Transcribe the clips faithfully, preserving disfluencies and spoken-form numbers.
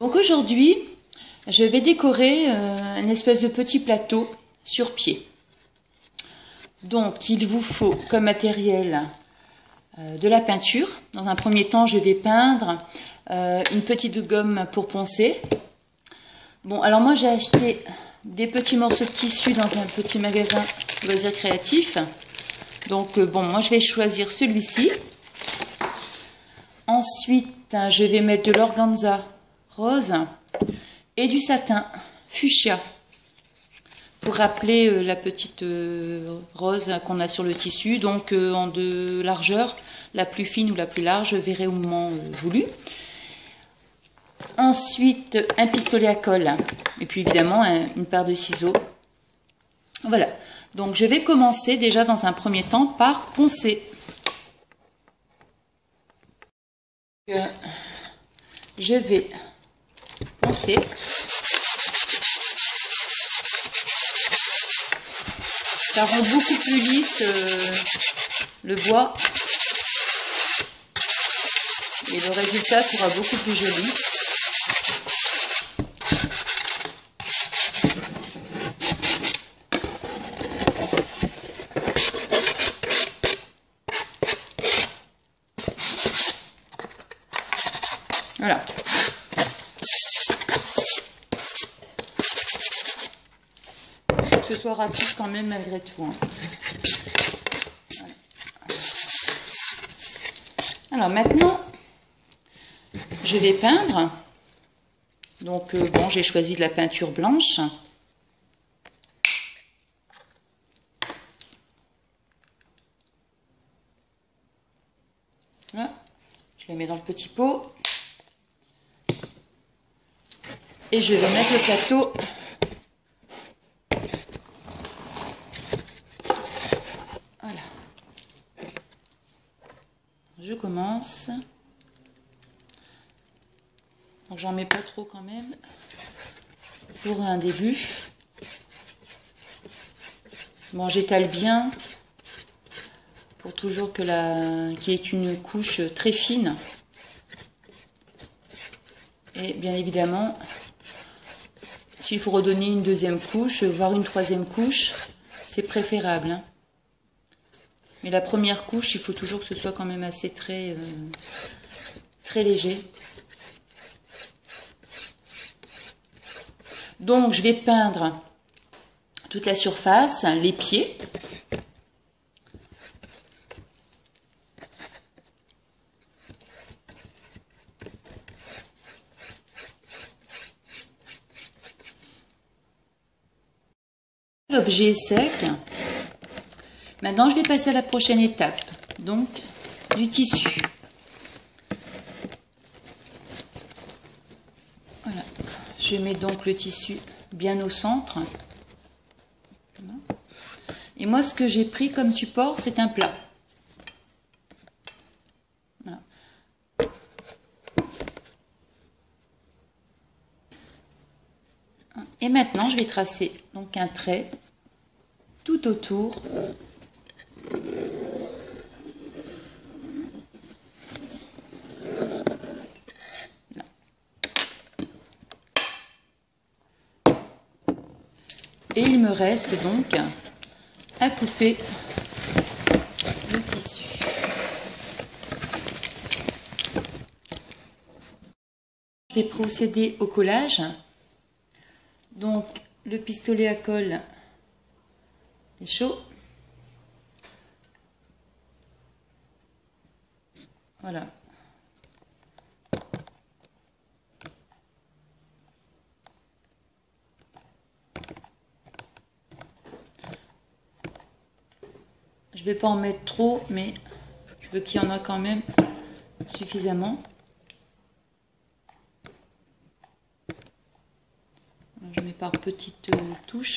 Donc aujourd'hui, je vais décorer euh, une espèce de petit plateau sur pied. Donc il vous faut comme matériel euh, de la peinture. Dans un premier temps, je vais peindre euh, une petite gomme pour poncer. Bon, alors moi j'ai acheté des petits morceaux de tissu dans un petit magasin loisirs créatifs. Donc euh, bon, moi je vais choisir celui-ci. Ensuite, je vais mettre de l'organza rose et du satin fuchsia pour rappeler euh, la petite euh, rose qu'on a sur le tissu. Donc euh, en deux largeurs, la plus fine ou la plus large, je verrai au moment euh, voulu. Ensuite, un pistolet à colle et puis évidemment un, une paire de ciseaux. Voilà. Donc je vais commencer déjà dans un premier temps par poncer. Euh, je vais poncer. Ça rend beaucoup plus lisse euh, le bois et le résultat sera beaucoup plus joli. Voilà. Que ce soit rapide quand même malgré tout. Hein. Voilà. Alors maintenant, je vais peindre. Donc euh, bon, j'ai choisi de la peinture blanche. Voilà. Je la mets dans le petit pot. Et je vais mettre le plateau voilà. Je commence. Donc j'en mets pas trop quand même pour un début. Bon, j'étale bien pour toujours que la qu'il y ait une couche très fine. Et bien évidemment, s'il faut redonner une deuxième couche, voire une troisième couche, c'est préférable. Hein. Mais la première couche, il faut toujours que ce soit quand même assez très, euh, très léger. Donc, je vais peindre toute la surface, les pieds. L'objet est sec. Maintenant, je vais passer à la prochaine étape, donc du tissu. Voilà. Je mets donc le tissu bien au centre. Voilà. Et moi, ce que j'ai pris comme support, c'est un plat. Voilà. Et maintenant, je vais tracer donc un trait tout autour. Là. Et il me reste donc à couper le tissu. Je vais procéder au collage. Donc le pistolet à colle est chaud. Voilà. Je vais pas en mettre trop, mais je veux qu'il y en a quand même suffisamment. Je mets par petites touches.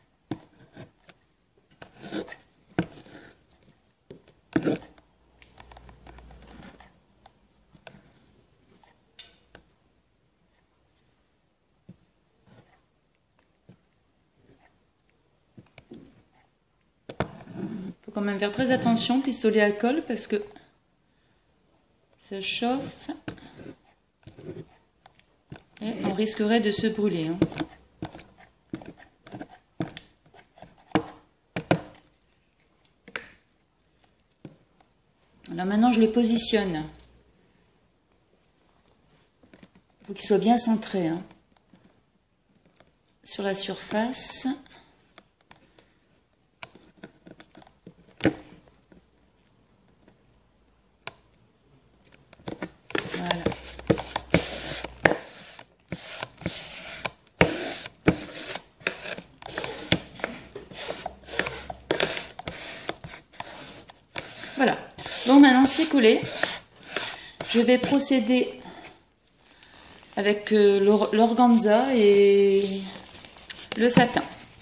Faut quand même faire très attention, pistolet à colle, parce que ça chauffe. Et on risquerait de se brûler. Hein. Alors maintenant, je le positionne. Il faut qu'il soit bien centré hein, sur la surface. Voilà. Voilà. Donc maintenant c'est collé. Je vais procéder avec euh, l'organza et le satin.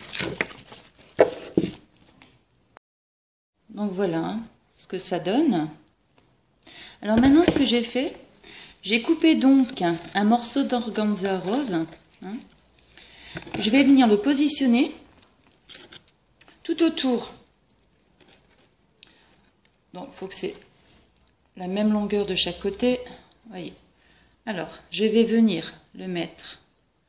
Donc voilà hein, ce que ça donne. Alors maintenant ce que j'ai fait, j'ai coupé donc un, un morceau d'organza rose. Hein. Je vais venir le positionner tout autour. Donc il faut que c'est la même longueur de chaque côté. Voyez. Alors, je vais venir le mettre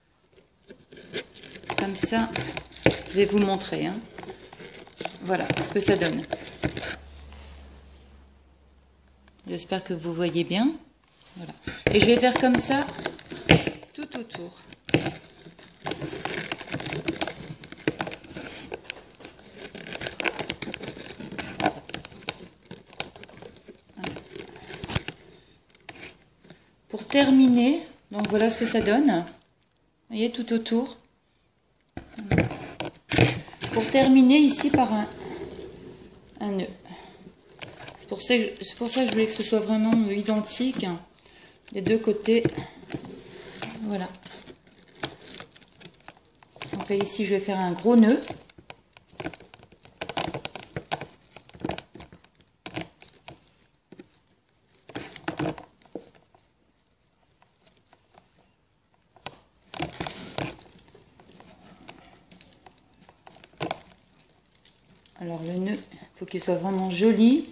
comme ça. Je vais vous montrer. Hein. Voilà ce que ça donne. J'espère que vous voyez bien. Voilà. Et je vais faire comme ça tout autour. Pour terminer, donc voilà ce que ça donne. Vous voyez, tout autour. Pour terminer ici par un, un nœud. C'est pour, pour ça que je voulais que ce soit vraiment identique. Hein, les deux côtés. Voilà. Donc là, ici, je vais faire un gros nœud. Alors le nœud, il faut qu'il soit vraiment joli.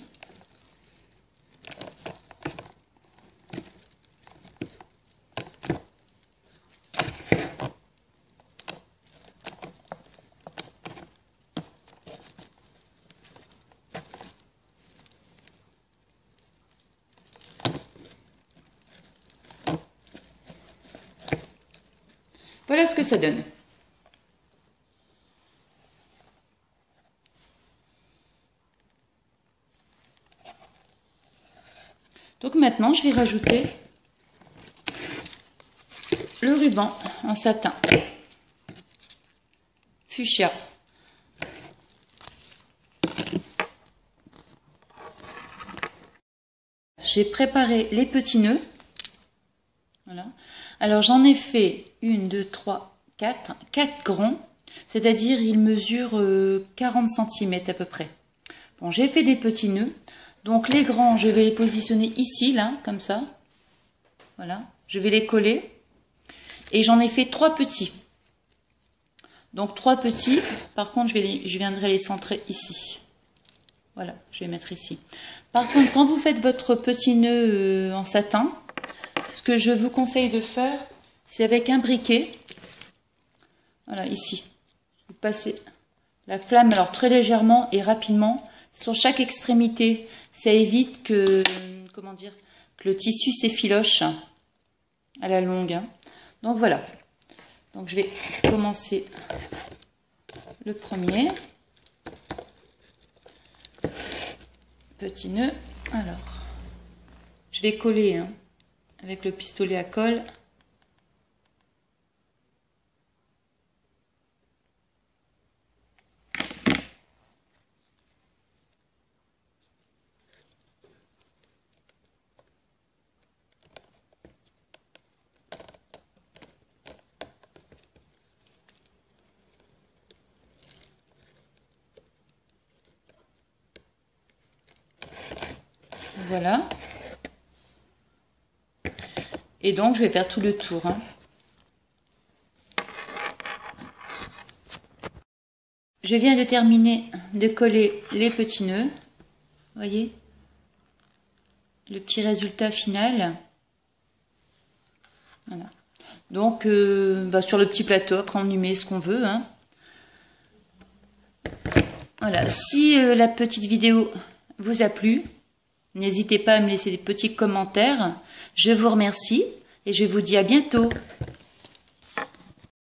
Voilà ce que ça donne. Donc maintenant, je vais rajouter le ruban en satin fuchsia. J'ai préparé les petits nœuds. Voilà. Alors j'en ai fait une, deux, trois, quatre, quatre grands, c'est-à-dire ils mesurent quarante centimètres à peu près. Bon, j'ai fait des petits nœuds. Donc les grands, je vais les positionner ici, là, comme ça. Voilà, je vais les coller. Et j'en ai fait trois petits. Donc trois petits, par contre, je, vais les, je viendrai les centrer ici. Voilà, je vais mettre ici. Par contre, quand vous faites votre petit nœud en satin, ce que je vous conseille de faire, c'est avec un briquet. Voilà, ici. Vous passez la flamme, alors très légèrement et rapidement, sur chaque extrémité. Ça évite que, comment dire, que le tissu s'effiloche à la longue. Hein. Donc voilà. Donc je vais commencer le premier. Petit nœud. Alors, je vais coller hein, avec le pistolet à colle. Voilà. Et donc, je vais faire tout le tour. Hein. Je viens de terminer de coller les petits nœuds. Voyez le petit résultat final. Voilà. Donc, euh, bah, sur le petit plateau, après on y met ce qu'on veut. Hein. Voilà, si euh, la petite vidéo vous a plu, n'hésitez pas à me laisser des petits commentaires. Je vous remercie et je vous dis à bientôt.